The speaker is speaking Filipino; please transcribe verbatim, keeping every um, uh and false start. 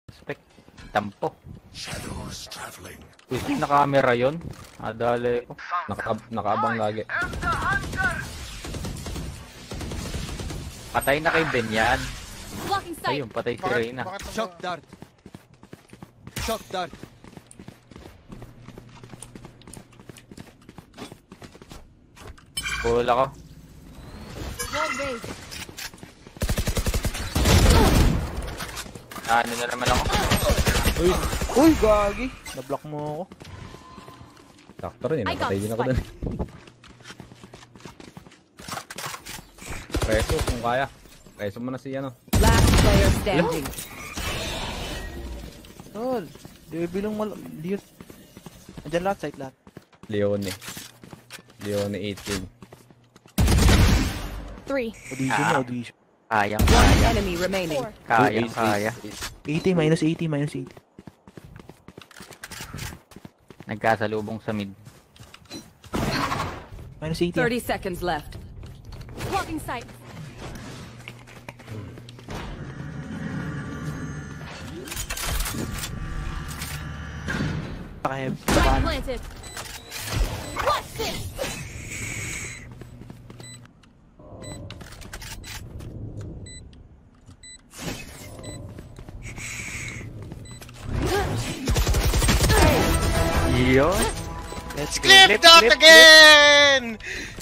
Spec. Tampo. Uy, naka-camera yun. Adali ko. Naka nakaabang lagi. Patay na kay Ben yan. Ayun, patay si Reyna. Shock dart. Shock dart. Cool ako. Ano na naman ako. Uy, uy, gagi. Na-block mo ako. Sakto rin, napatay din ako dun. Preso kung kaya. Preso mo na si ano. Last player standing. Tol, di bilang mal... Liot. Andyan lahat, site lahat. Leone. Leone eighteen. Three. Audition Ah. na, audition. Kayang One kaya. enemy remaining. Kayang kaya. eighty, minus eighty, minus eighty. Nagkasalubong sa mid. Minus eighty. Thirty seconds left. Blocking sight. Pakaheb. Spike planted. What's this? Yun. Clip dot again!